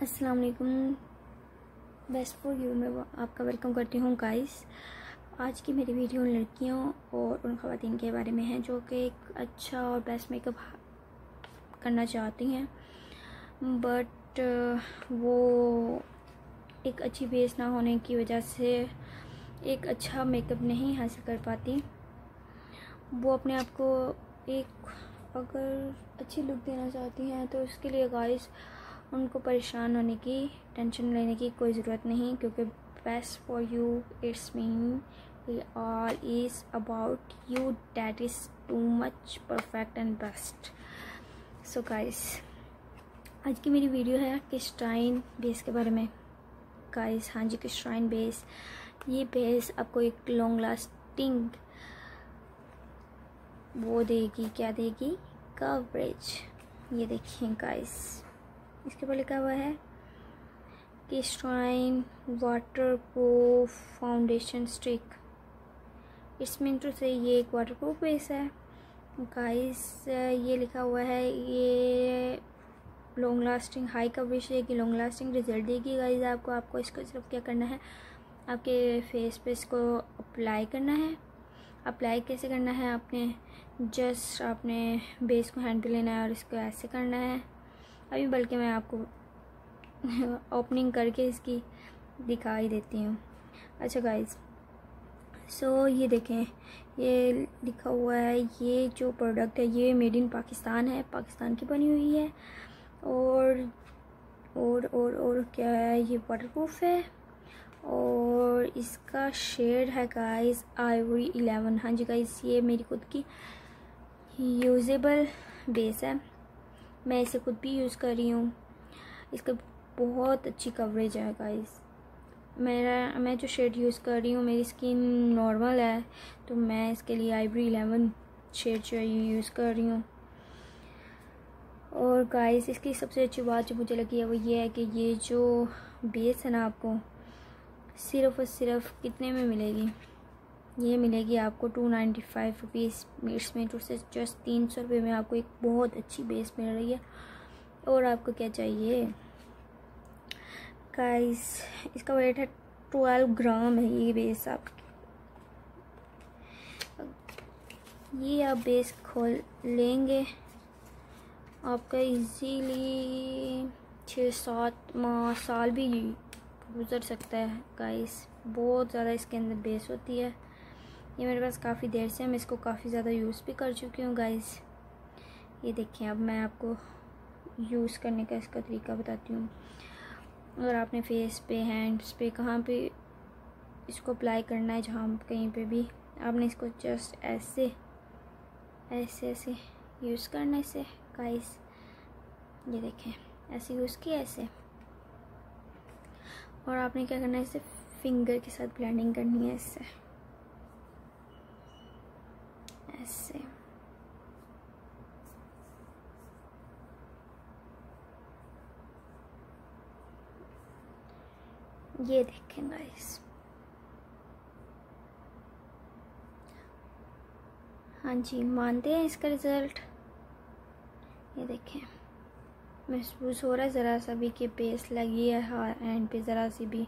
अस्सलाम वालेकुम। Best for you में आपका वेलकम करती हूँ गाइस। आज की मेरी वीडियो उन लड़कियों और उन ख़वातीन के बारे में है जो कि एक अच्छा और बेस्ट मेकअप करना चाहती हैं, बट वो एक अच्छी बेस ना होने की वजह से एक अच्छा मेकअप नहीं हासिल कर पाती। वो अपने आप को एक अगर अच्छी लुक देना चाहती हैं तो उसके लिए गाइस उनको परेशान होने की, टेंशन लेने की कोई ज़रूरत नहीं, क्योंकि best for you it's mean all is about you that is too much perfect and best. So guys, आज की मेरी वीडियो है क्रिस्टाइन बेस के बारे में। गाइस हाँ जी, क्रिस्टाइन बेस, ये बेस आपको एक लॉन्ग लास्टिंग वो देगी, क्या देगी, कवरेज। ये देखिए गाइस, इसके ऊपर लिखा हुआ है Christine waterproof foundation stick. It's mean to say ये एक वाटरप्रूफ बेस है गाइस। ये लिखा हुआ है ये लॉन्ग लास्टिंग हाई कवरेज देगी, लॉन्ग लास्टिंग रिजल्ट देगी गाइस। आपको इसको सिर्फ क्या करना है, आपके फेस पे इसको अप्लाई करना है। अप्लाई कैसे करना है, आपने जस्ट आपने बेस को हैंड पे लेना है और इसको ऐसे करना है। अभी बल्कि मैं आपको ओपनिंग करके इसकी दिखाई देती हूँ। अच्छा गाइस, सो ये देखें, ये लिखा हुआ है ये जो प्रोडक्ट है ये मेड इन पाकिस्तान है, पाकिस्तान की बनी हुई है। और क्या है, ये वाटरप्रूफ है और इसका शेड है गाइस आइवरी 11। हाँ जी गाइस, ये मेरी खुद की यूजेबल बेस है, मैं इसे खुद भी यूज़ कर रही हूँ। इसका बहुत अच्छी कवरेज है गाइस। मैं जो शेड यूज़ कर रही हूँ, मेरी स्किन नॉर्मल है तो मैं इसके लिए आइवरी 11 शेड जो है यूज़ कर रही हूँ। और गाइस, इसकी सबसे अच्छी बात जो मुझे लगी है वो ये है कि ये जो बेस है ना, आपको सिर्फ़ और सिर्फ कितने में मिलेगी, ये मिलेगी आपको 295 रुपीज़। मीट्स में से जस्ट 300 रुपये में आपको एक बहुत अच्छी बेस मिल रही है। और आपको क्या चाहिए गाइस, इसका वेट है 12 ग्राम है ये बेस आपकी। ये आप बेस खोल लेंगे, आपका इजीली 6-7 माह साल भी गुजर सकता है गाइस। बहुत ज़्यादा इसके अंदर बेस होती है। ये मेरे पास काफ़ी देर से, मैं इसको काफ़ी ज़्यादा यूज़ भी कर चुकी हूँ गाइस। ये देखें, अब मैं आपको यूज़ करने का इसका तरीका बताती हूँ। अगर आपने फेस पे, हैंड्स पे, कहाँ पे इसको अप्लाई करना है, जहाँ कहीं पे भी, आपने इसको जस्ट ऐसे ऐसे यूज़ करना है इसे गाइस। ये देखें, ऐसे यूज़ किया ऐसे, और आपने क्या करना है, इसे फिंगर के साथ ब्लेंडिंग करनी है इससे ऐसे। ये देखें गाइस, हाँ जी, मानते हैं इसका रिज़ल्ट। ये देखें, महसूस हो रहा है ज़रा सा भी कि बेस लगी है हैंड पे, ज़रा सी भी।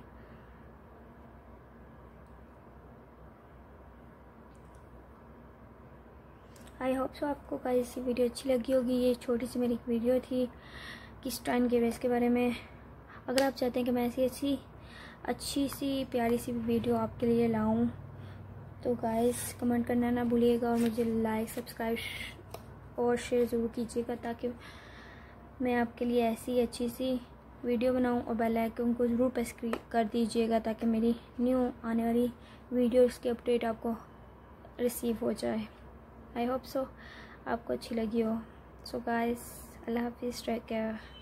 आई होप सो आपको गाइस ये वीडियो अच्छी लगी होगी। ये छोटी सी मेरी वीडियो थी क्रिस्टाइन के बेस के बारे में। अगर आप चाहते हैं कि मैं ऐसी अच्छी सी प्यारी सी वीडियो आपके लिए लाऊं तो गाइस कमेंट करना ना भूलिएगा, और मुझे लाइक, सब्सक्राइब और शेयर ज़रूर कीजिएगा ताकि मैं आपके लिए ऐसी अच्छी सी वीडियो बनाऊं। और बेल आइकन को ज़रूर प्रेस कर दीजिएगा ताकि मेरी न्यू आने वाली वीडियोस की अपडेट आपको रिसीव हो जाए। आई होप सो आपको अच्छी लगी हो। सो गाइस, अल्लाह हाफिज़, टेक केयर।